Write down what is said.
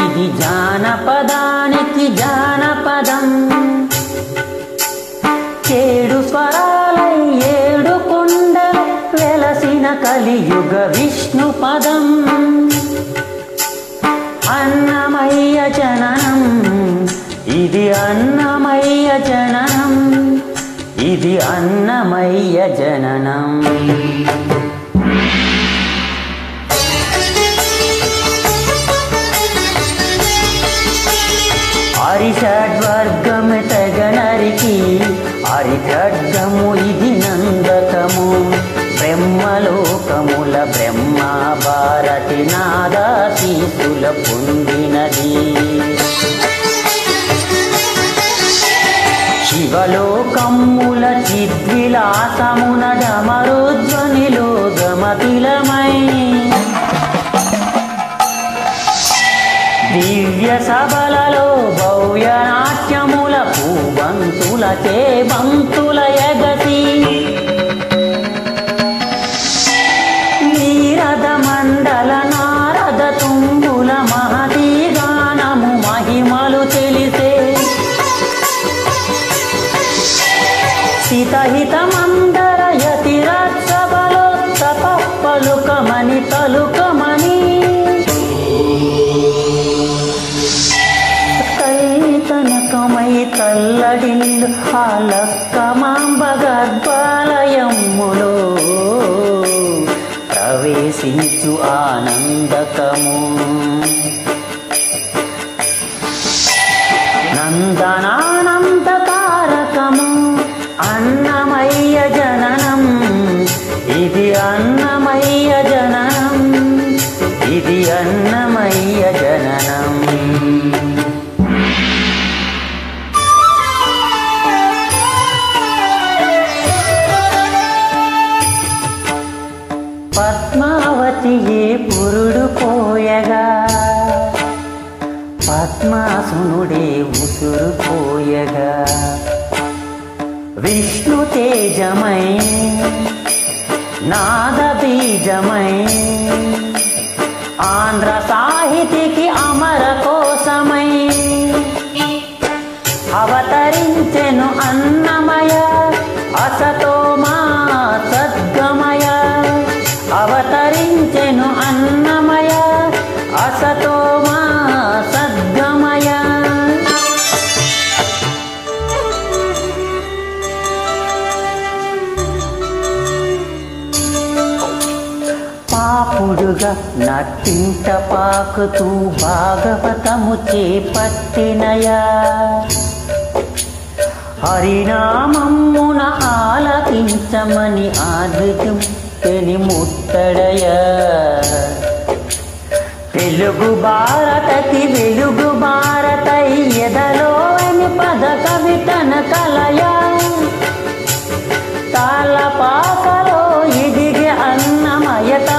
ఇది జానపదానికి జానపదం. 7 స్వరాలై 7 కొండలు వెలసిన కలియుగ విష్ణు పదం. అన్నమయ్య జననం, ఇది అన్నమయ్య జననం, ఇది అన్నమయ్య జననం. హరిషడ్వర్గం తెగనరికి హరిఖడ్గము ఇది నందకము. బ్రహ్మలోకముల బ్రహ్మ భారతి నాదాశీసుల పొందినది. శివలోకముల చిద్విలాసమున డమరుధ్వనిలో గమతిలమై దివ్య సభలలో భవ్య నాట్యముల పూబంతుల చేబంతుల ఎగసి నీరద మండల నారద తుంగుల మహతీ గానము మహిమలు తెలిసే. హితహితమందర యతిరాజసభలో తపప్పలుకమని తలుకమని తనకమై తల్లడిల్లు ఆలక్కమాంబ గర్భాలయములో ప్రవేశించు ఆనందకము. నందనానందకారకము అన్నమయ్య జననం, ఇది అన్నమయ్య జననం, ఇది అన్నమయ్య జననం. పద్మావతియే పురుడు పోయగా పద్మాసునుడే ఉసురు పోయగా విష్ణు తేజమై నాద బీజమై ఆంధ్ర సాహితికి అమర కోసమై అవతరించెను అన్నమయ అసతోమా సద్గమయ. అవతరించెను అన్నమయ అసతోమా సద్గమయ. పాపుడుగా నట్టింట పాకుతూ భాగవతము చేపట్టినయా. హరినామమ్మున ఆలకించమని ఆద్యం తెని ముట్టడయా. తెలుగు భారతకి వెలుగు భారతై ఎదలోని పద కవితన కలయా. తాళపాకలో ఎదిగే అన్నమయ